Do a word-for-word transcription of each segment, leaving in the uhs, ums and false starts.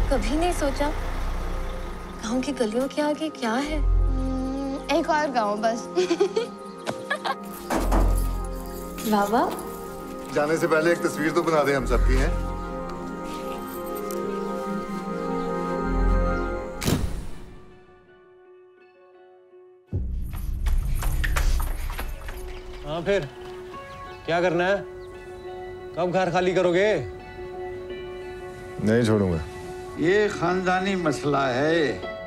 कभी नहीं सोचा गांव की गलियों के आगे क्या है? एक और गांव बस। बाबा जाने से पहले एक तस्वीर तो बना दे हम सबकी, हैं? हाँ फिर क्या करना है? कब घर खाली करोगे? नहीं छोड़ूंगा। ये खानदानी मसला है।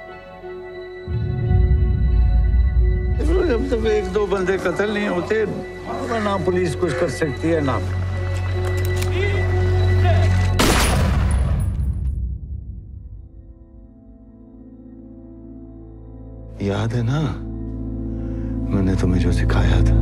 जब तक एक दो बंदे कत्ल नहीं होते ना पुलिस कुछ कर सकती है ना। याद है ना मैंने तुम्हें जो सिखाया था?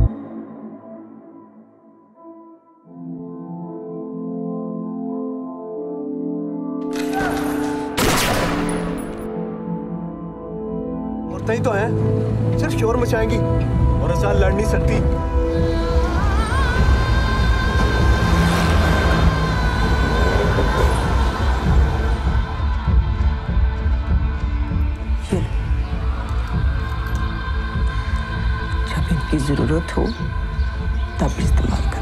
औरतें ही तो हैं, सिर्फ शोर मचाएंगी और साथ लड़ नहीं सकती। जब इनकी जरूरत हो तब इस्तेमाल कर।